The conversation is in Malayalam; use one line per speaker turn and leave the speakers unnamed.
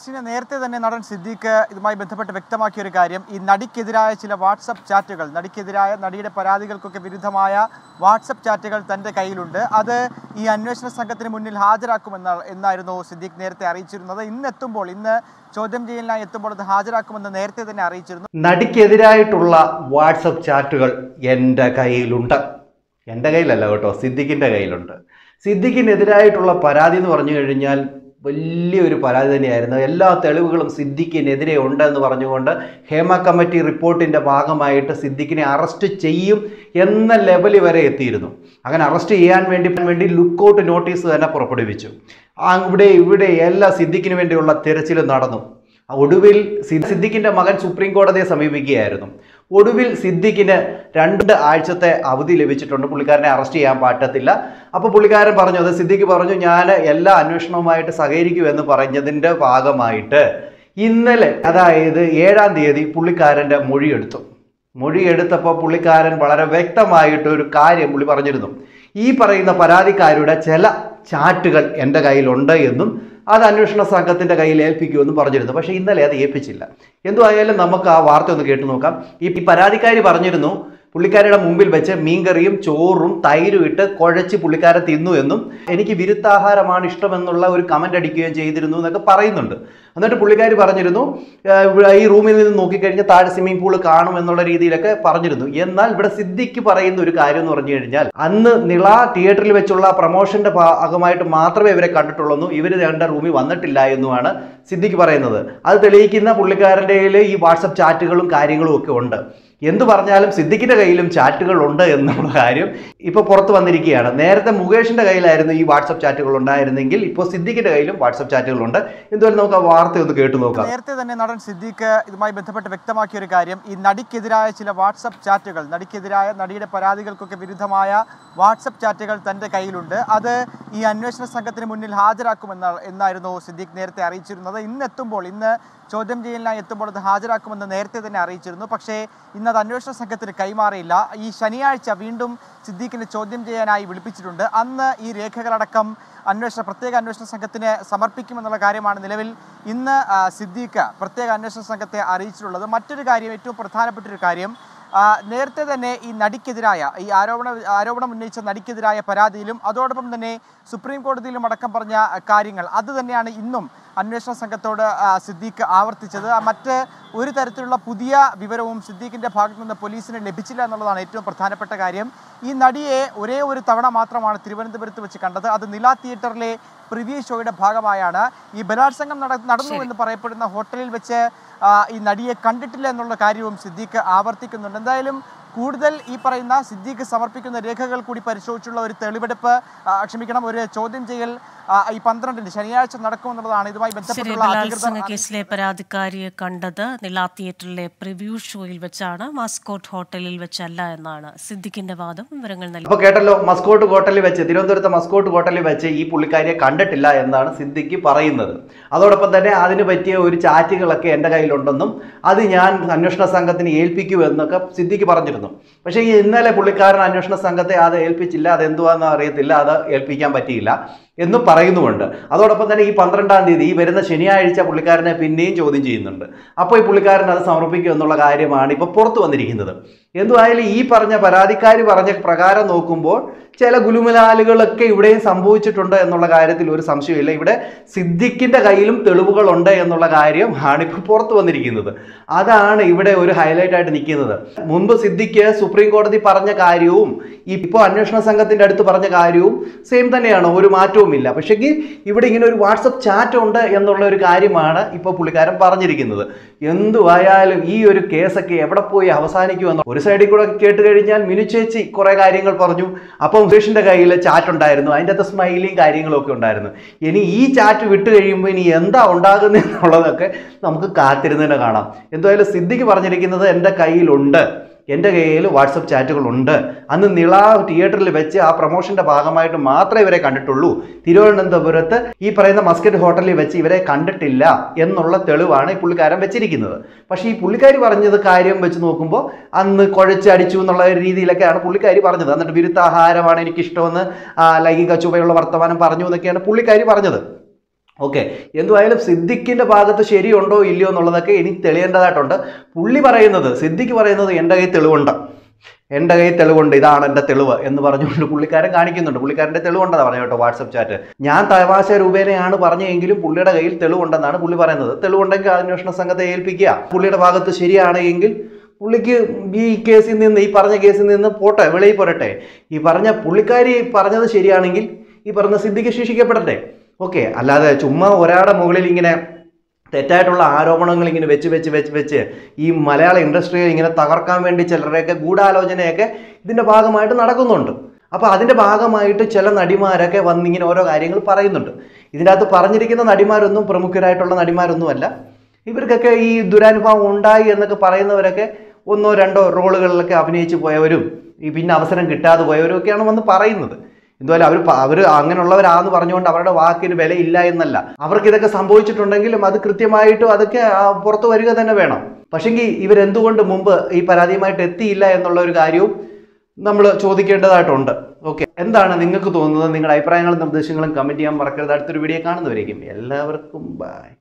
ക്രിസ്റ്റീന, നേരത്തെ തന്നെ നടൻ സിദ്ദീഖ് ഇതുമായി ബന്ധപ്പെട്ട് വ്യക്തമാക്കിയ ഒരു കാര്യം, ഈ നടിക്കെതിരായ ചില വാട്സപ്പ് ചാറ്റുകൾ, നടിക്കെതിരായ നടിയുടെ പരാതികൾക്കൊക്കെ വിരുദ്ധമായ വാട്സപ്പ് ചാറ്റുകൾ തൻ്റെ കയ്യിലുണ്ട്. അത് ഈ അന്വേഷണ സംഘത്തിന് മുന്നിൽ എന്നായിരുന്നു സിദ്ദീഖ് നേരത്തെ അറിയിച്ചിരുന്നത്. ഇന്ന് ചോദ്യം ചെയ്യലിനായി എത്തുമ്പോൾ അത് ഹാജരാക്കുമെന്ന് നേരത്തെ തന്നെ അറിയിച്ചിരുന്നു.
നടിക്കെതിരായിട്ടുള്ള വാട്സപ്പ് ചാറ്റുകൾ എൻ്റെ കയ്യിലുണ്ട്. എൻ്റെ കയ്യിലല്ല കേട്ടോ, സിദ്ദീഖിൻ്റെ കയ്യിലുണ്ട്. സിദ്ദീഖിനെതിരായിട്ടുള്ള പരാതി എന്ന് പറഞ്ഞു കഴിഞ്ഞാൽ വലിയൊരു പരാതി തന്നെയായിരുന്നു. എല്ലാ തെളിവുകളും സിദ്ദീഖിനെതിരെ ഉണ്ടെന്ന് പറഞ്ഞുകൊണ്ട് ഹേമ കമ്മിറ്റി റിപ്പോർട്ടിൻ്റെ ഭാഗമായിട്ട് സിദ്ദീഖിനെ അറസ്റ്റ് ചെയ്യും എന്ന ലെവലിൽ വരെ എത്തിയിരുന്നു. അങ്ങനെ അറസ്റ്റ് ചെയ്യാൻ വേണ്ടി ലുക്കൗട്ട് നോട്ടീസ് തന്നെ പുറപ്പെടുവിച്ചു. ഇവിടെ എല്ലാ സിദ്ദീഖിന് വേണ്ടിയുള്ള തിരച്ചിൽ നടന്നു. ഒടുവിൽ സിദ്ദീഖിൻ്റെ മകൻ സുപ്രീം കോടതിയെ സമീപിക്കുകയായിരുന്നു. ഒടുവിൽ സിദ്ദീഖിന് 2 ആഴ്ചത്തെ അവധി ലഭിച്ചിട്ടുണ്ട്. പുള്ളിക്കാരനെ അറസ്റ്റ് ചെയ്യാൻ പറ്റത്തില്ല. അപ്പോൾ പുള്ളിക്കാരൻ പറഞ്ഞു, അത് സിദ്ദീഖ് പറഞ്ഞു, ഞാൻ എല്ലാ അന്വേഷണവുമായിട്ട് സഹകരിക്കുമെന്ന് പറഞ്ഞതിൻ്റെ ഭാഗമായിട്ട് ഇന്നലെ, അതായത് 7-ാം തീയതി പുള്ളിക്കാരൻ്റെ മൊഴിയെടുത്തപ്പോൾ പുള്ളിക്കാരൻ വളരെ വ്യക്തമായിട്ടൊരു കാര്യം പുള്ളി പറഞ്ഞിരുന്നു. ഈ പറയുന്ന പരാതിക്കാരുടെ ചില ചാറ്റുകൾ എൻ്റെ കയ്യിലുണ്ട് എന്നും അത് അന്വേഷണ സംഘത്തിൻ്റെ കയ്യിൽ ഏൽപ്പിക്കുമെന്നും പറഞ്ഞിരുന്നു. പക്ഷേ ഇന്നലെ അത് ഏൽപ്പിച്ചില്ല. എന്തുവായാലും നമുക്ക് ആ വാർത്ത ഒന്ന് കേട്ടു നോക്കാം. ഈ പരാതിക്കാരി പറഞ്ഞിരുന്നു, പുള്ളിക്കാരുടെ മുമ്പിൽ വെച്ച് മീൻകറിയും ചോറും തൈരും ഇട്ട് കുഴച്ച് പുള്ളിക്കാരൻ തിന്നു എന്നും എനിക്ക് വിരുദ്ധാഹാരമാണ് ഇഷ്ടമെന്നുള്ള ഒരു കമൻ്റ് അടിക്കുകയും ചെയ്തിരുന്നു എന്നൊക്കെ പറയുന്നുണ്ട്. എന്നിട്ട് പുള്ളിക്കാരി പറഞ്ഞിരുന്നു, ഈ റൂമിൽ നിന്ന് നോക്കിക്കഴിഞ്ഞാൽ താഴെ സ്വിമ്മിംഗ് പൂള് കാണും എന്നുള്ള രീതിയിലൊക്കെ പറഞ്ഞിരുന്നു. എന്നാൽ ഇവിടെ സിദ്ദീഖ് പറയുന്ന ഒരു കാര്യം എന്ന് പറഞ്ഞു കഴിഞ്ഞാൽ, അന്ന് നിള തിയേറ്ററിൽ വെച്ചുള്ള പ്രൊമോഷന്റെ ഭാഗമായിട്ട് മാത്രമേ ഇവരെ കണ്ടിട്ടുള്ളൂ, ഇവർ 2 റൂമിൽ വന്നിട്ടില്ല എന്നുമാണ് സിദ്ദീഖ് പറയുന്നത്. അത് തെളിയിക്കുന്ന പുള്ളിക്കാരൻ്റെ ഈ വാട്സപ്പ് ചാറ്റുകളും കാര്യങ്ങളും ഒക്കെ ഉണ്ട്. എന്തു പറഞ്ഞാലും സിദ്ദീഖിന്റെ കയ്യിലും ചാറ്റുകൾ ഉണ്ട് എന്നുള്ള കാര്യം ഇപ്പോൾ പുറത്തു വന്നിരിക്കുകയാണ്. നേരത്തെ മുകേഷിന്റെ കയ്യിലായിരുന്നു ഈ വാട്സപ്പ് ചാറ്റുകൾ ഉണ്ടായിരുന്നെങ്കിൽ ഇപ്പോൾ സിദ്ദീഖിന്റെ കയ്യിലും വാട്സപ്പ് ചാറ്റുകളുണ്ട്. എന്തുവരെ നമുക്ക് ആ വാർത്ത ഒന്ന് കേട്ടു നോക്കാം.
നേരത്തെ തന്നെ നടൻ സിദ്ദീഖ് ഇതുമായി ബന്ധപ്പെട്ട് വ്യക്തമാക്കിയ ഒരു കാര്യം, ഈ നടിക്കെതിരായ ചില വാട്സപ്പ് ചാറ്റുകൾ, നടിക്കെതിരായ നടിയുടെ പരാതികൾക്കൊക്കെ വിരുദ്ധമായ വാട്സപ്പ് ചാറ്റുകൾ തൻ്റെ കയ്യിലുണ്ട്. അത് ഈ അന്വേഷണ സംഘത്തിന് മുന്നിൽ എന്നായിരുന്നു സിദ്ദീഖ് നേരത്തെ അറിയിച്ചിരുന്നത്. ഇന്ന് ചോദ്യം ചെയ്യലിനായി എത്തുമ്പോൾ അത് ഹാജരാക്കുമെന്ന് നേരത്തെ തന്നെ അറിയിച്ചിരുന്നു. പക്ഷേ ഇന്നത് അന്വേഷണ സംഘത്തിന് കൈമാറിയില്ല. ഈ ശനിയാഴ്ച വീണ്ടും സിദ്ദീഖിനെ ചോദ്യം ചെയ്യാനായി വിളിപ്പിച്ചിട്ടുണ്ട്. അന്ന് ഈ രേഖകളടക്കം പ്രത്യേക അന്വേഷണ സംഘത്തിന് സമർപ്പിക്കുമെന്നുള്ള കാര്യമാണ് നിലവിൽ ഇന്ന് സിദ്ദീഖ് പ്രത്യേക അന്വേഷണ സംഘത്തെ അറിയിച്ചിട്ടുള്ളത്. മറ്റൊരു കാര്യം, ഏറ്റവും പ്രധാനപ്പെട്ട ഒരു കാര്യം, നേരത്തെ തന്നെ ഈ നടിക്കെതിരായ ഈ ആരോപണം ഉന്നയിച്ച നടിക്കെതിരായ പരാതിയിലും അതോടൊപ്പം തന്നെ സുപ്രീം കോടതിയിലും അടക്കം പറഞ്ഞ കാര്യങ്ങൾ അത് തന്നെയാണ് ഇന്നും അന്വേഷണ സംഘത്തോട് സിദ്ദീഖ് ആവർത്തിച്ചത്. മറ്റ് ഒരു തരത്തിലുള്ള പുതിയ വിവരവും സിദ്ദീഖിൻ്റെ ഭാഗത്തു നിന്ന് പോലീസിന് ലഭിച്ചില്ല എന്നുള്ളതാണ് ഏറ്റവും പ്രധാനപ്പെട്ട കാര്യം. ഈ നടിയെ ഒരേ ഒരു തവണ മാത്രമാണ് തിരുവനന്തപുരത്ത് വെച്ച് കണ്ടത്. അത് നില തിയേറ്ററിലെ പ്രിവ്യൂ ഷോയുടെ ഭാഗമായാണ്. ഈ ബലാത്സംഗം നടന്നു എന്ന് പറയപ്പെടുന്ന ഹോട്ടലിൽ വെച്ച് ഈ നടിയെ കണ്ടിട്ടില്ല എന്നുള്ള കാര്യവും സിദ്ദീഖ് ആവർത്തിക്കുന്നുണ്ട്. എന്തായാലും കൂടുതൽ ഈ പറയുന്ന സിദ്ദീഖ് സമർപ്പിക്കുന്ന രേഖകൾ കൂടി പരിശോധിച്ചുള്ള ഒരു ഒരു ചോദ്യം ചെയ്യൽ ഈ 12-ന് ശനിയാഴ്ച നടക്കുമെന്നുള്ളതാണ് ഇതുമായി ബന്ധപ്പെട്ടുള്ള
കേസിലെ പരാതിക്കാരിയെ കണ്ടത് നില തിയേറ്ററിലെ പ്രിവ്യൂ ഷോയിൽ വെച്ചാണ്, മസ്കോട്ട് ഹോട്ടലിൽ വെച്ചല്ല എന്നാണ് സിദ്ദീഖിന്റെ വാദം. വിവരങ്ങൾ നൽകി.
അപ്പോൾ കേട്ടല്ലോ, മസ്കോട്ട് ഹോട്ടലിൽ വെച്ച്, തിരുവനന്തപുരത്തെ മസ്കോട്ട് ഹോട്ടലിൽ വെച്ച് ഈ പുള്ളിക്കാരിയെ കണ്ടിട്ടില്ല എന്നാണ് സിദ്ദീഖ് പറയുന്നത്. അതോടൊപ്പം തന്നെ അതിന് പറ്റിയ ഒരു ചാറ്റുകളൊക്കെ എൻ്റെ കയ്യിലുണ്ടെന്നും അത് ഞാൻ അന്വേഷണ സംഘത്തിന് ഏൽപ്പിക്കുമെന്നൊക്കെ സിദ്ദീഖ് പറഞ്ഞിരുന്നു. പക്ഷേ ഇന്നലെ പുള്ളിക്കാരൻ അന്വേഷണ സംഘത്തെ അത് ഏൽപ്പിച്ചില്ല. അതെന്തുവാന്ന് അറിയത്തില്ല, അത് ഏൽപ്പിക്കാൻ പറ്റിയില്ല എന്നും പറയുന്നുമുണ്ട്. അതോടൊപ്പം തന്നെ ഈ 12-ാം തീയതി ഈ വരുന്ന ശനിയാഴ്ച പുള്ളിക്കാരനെ പിന്നെയും ചോദ്യം ചെയ്യുന്നുണ്ട്. അപ്പോൾ ഈ പുള്ളിക്കാരൻ അത് സമർപ്പിക്കും എന്നുള്ള കാര്യമാണ് ഇപ്പോൾ പുറത്തു വന്നിരിക്കുന്നത്. എന്തുമായാലും ഈ പറഞ്ഞ പരാതിക്കാരി പറഞ്ഞ പ്രകാരം നോക്കുമ്പോൾ ചില ഗുലുമലാലുകളൊക്കെ ഇവിടെയും സംഭവിച്ചിട്ടുണ്ട് എന്നുള്ള കാര്യത്തിൽ ഒരു സംശയമില്ല. ഇവിടെ സിദ്ദീഖിന്റെ കയ്യിലും തെളിവുകളുണ്ട് എന്നുള്ള കാര്യം ആണ് ഇപ്പോൾ പുറത്തു വന്നിരിക്കുന്നത്. അതാണ് ഇവിടെ ഒരു ഹൈലൈറ്റ് ആയിട്ട് നിൽക്കുന്നത്. മുൻപ് സിദ്ദീഖ് സുപ്രീം കോടതി പറഞ്ഞ കാര്യവും ഇപ്പോൾ അന്വേഷണ സംഘത്തിന്റെ അടുത്ത് പറഞ്ഞ കാര്യവും സെയിം തന്നെയാണ്, ഒരു മാറ്റവുമില്ല. പക്ഷേ ഇവിടെ ഇങ്ങനെ ഒരു വാട്സപ്പ് ചാറ്റ് ഉണ്ട് എന്നുള്ള ഒരു കാര്യമാണ് ഇപ്പോൾ പുള്ളിക്കാരൻ പറഞ്ഞിരിക്കുന്നത്. എന്തുവായാലും ഈ ഒരു കേസൊക്കെ എവിടെ പോയി അവസാനിക്കുമെന്ന് ഒരു സൈഡിൽ കൂടെ കേട്ട് കഴിഞ്ഞാൽ മിനു ചേച്ചി കുറെ കാര്യങ്ങൾ പറഞ്ഞു. അപ്പം മുകേഷിന്റെ കയ്യിൽ ചാറ്റ് ഉണ്ടായിരുന്നു, അതിൻ്റെ അകത്ത് സ്മൈലിയും കാര്യങ്ങളും ഒക്കെ ഉണ്ടായിരുന്നു. ഇനി ഈ ചാറ്റ് വിട്ട് കഴിയുമ്പോൾ ഇനി എന്താ ഉണ്ടാകുന്നത് എന്നുള്ളതൊക്കെ നമുക്ക് കാത്തിരുന്ന് തന്നെ കാണാം. എന്തായാലും സിദ്ദീഖ് പറഞ്ഞിരിക്കുന്നത് എൻ്റെ കയ്യിലുണ്ട്, എൻ്റെ കയ്യിൽ വാട്സപ്പ് ചാറ്റുകളുണ്ട്. അന്ന് നിള തിയേറ്ററിൽ വെച്ച് ആ പ്രൊമോഷന്റെ ഭാഗമായിട്ട് മാത്രമേ ഇവരെ കണ്ടിട്ടുള്ളൂ. തിരുവനന്തപുരത്ത് ഈ പറയുന്ന മസ്കറ്റ് ഹോട്ടലിൽ വെച്ച് ഇവരെ കണ്ടിട്ടില്ല എന്നുള്ള തെളിവാണ് ഈ പുള്ളിക്കാരൻ വെച്ചിരിക്കുന്നത്. പക്ഷേ ഈ പുള്ളിക്കാരി പറഞ്ഞത് കാര്യം വെച്ച് നോക്കുമ്പോൾ അന്ന് കുഴച്ചടിച്ചു എന്നുള്ള രീതിയിലൊക്കെയാണ് പുള്ളിക്കാരി പറഞ്ഞത്. എന്നിട്ട് വിരുദ്ധാഹാരമാണ് എനിക്കിഷ്ടമെന്ന് ലൈംഗിക ചുവയുള്ള വർത്തമാനം പറഞ്ഞു എന്നൊക്കെയാണ് പുള്ളിക്കാരി പറഞ്ഞത്. ഓക്കെ, എന്തുവായാലും സിദ്ദിഖിൻ്റെ ഭാഗത്ത് ശരിയുണ്ടോ ഇല്ലയോ എന്നുള്ളതൊക്കെ ഇനി തെളിയേണ്ടതായിട്ടുണ്ട്. പുള്ളി പറയുന്നത്, സിദ്ദിഖ് പറയുന്നത് എൻ്റെ കയ്യിൽ തെളിവുണ്ട്, ഇതാണ് എൻ്റെ തെളിവ് എന്ന് പറഞ്ഞുകൊണ്ട് പുള്ളിക്കാരൻ കാണിക്കുന്നുണ്ട്. പുള്ളിക്കാരൻ്റെ തെളിവുണ്ടെന്നാണ് പറഞ്ഞു കേട്ടോ വാട്സപ്പ് ചാറ്റ്. ഞാൻ തമാശ രൂപേണയാണ് പറഞ്ഞെങ്കിലും പുള്ളിയുടെ കയ്യിൽ തെളിവുണ്ടെന്നാണ് പുള്ളി പറയുന്നത്. തെളിവുണ്ടെങ്കിൽ അന്വേഷണ സംഘത്തെ ഏൽപ്പിക്കുക. പുള്ളിയുടെ ഭാഗത്ത് ശരിയാണെങ്കിൽ പുള്ളിക്ക് ഈ പറഞ്ഞ കേസിൽ നിന്ന് പോട്ടെ, വെളിയിൽ പോരട്ടെ. പുള്ളിക്കാരി പറഞ്ഞത് ശരിയാണെങ്കിൽ ഈ പറഞ്ഞ സിദ്ദിഖ് ശിക്ഷിക്കപ്പെടട്ടെ. ഓക്കെ, അല്ലാതെ ചുമ്മാ ഒരാളുടെ മുകളിൽ ഇങ്ങനെ തെറ്റായിട്ടുള്ള ആരോപണങ്ങൾ ഇങ്ങനെ വെച്ച് ഈ മലയാള ഇൻഡസ്ട്രിയെ ഇങ്ങനെ തകർക്കാൻ വേണ്ടി ചിലരുടെയൊക്കെ ഗൂഢാലോചനയൊക്കെ ഇതിൻ്റെ ഭാഗമായിട്ട് നടക്കുന്നുണ്ട്. അപ്പോൾ അതിൻ്റെ ഭാഗമായിട്ട് ചില നടിമാരൊക്കെ വന്നിങ്ങനെ ഓരോ കാര്യങ്ങൾ പറയുന്നുണ്ട്. ഇതിൻ്റെ അകത്ത് പറഞ്ഞിരിക്കുന്ന നടിമാരൊന്നും പ്രമുഖരായിട്ടുള്ള നടിമാരൊന്നുമല്ല. ഇവർക്കൊക്കെ ഈ ദുരനുഭവം ഉണ്ടായി എന്നൊക്കെ പറയുന്നവരൊക്കെ 1-2 റോളുകളിലൊക്കെ അഭിനയിച്ച് പോയവരും പിന്നെ അവസരം കിട്ടാതെ പോയവരും ഒക്കെയാണ് വന്ന് പറയുന്നത്. എന്തായാലും അവർ അങ്ങനെയുള്ളവരാന്ന് പറഞ്ഞുകൊണ്ട് അവരുടെ വാക്കിന് വിലയില്ല എന്നല്ല. അവർക്ക് ഇതൊക്കെ സംഭവിച്ചിട്ടുണ്ടെങ്കിലും അത് കൃത്യമായിട്ടും അതൊക്കെ പുറത്തു വരിക തന്നെ വേണം. പക്ഷെങ്കിൽ ഇവരെന്തുകൊണ്ട് മുമ്പ് ഈ പരാതിയുമായിട്ട് എത്തിയില്ല എന്നുള്ള ഒരു കാര്യവും നമ്മൾ ചോദിക്കേണ്ടതായിട്ടുണ്ട്. ഓക്കെ, എന്താണ് നിങ്ങൾക്ക് തോന്നുന്നത്? നിങ്ങളുടെ അഭിപ്രായങ്ങളും നിർദ്ദേശങ്ങളും കമൻറ്റ് ചെയ്യാൻ മറക്കരുത്. അടുത്തൊരു വീഡിയോ കാണുന്നവരേക്കും എല്ലാവർക്കും ബൈ.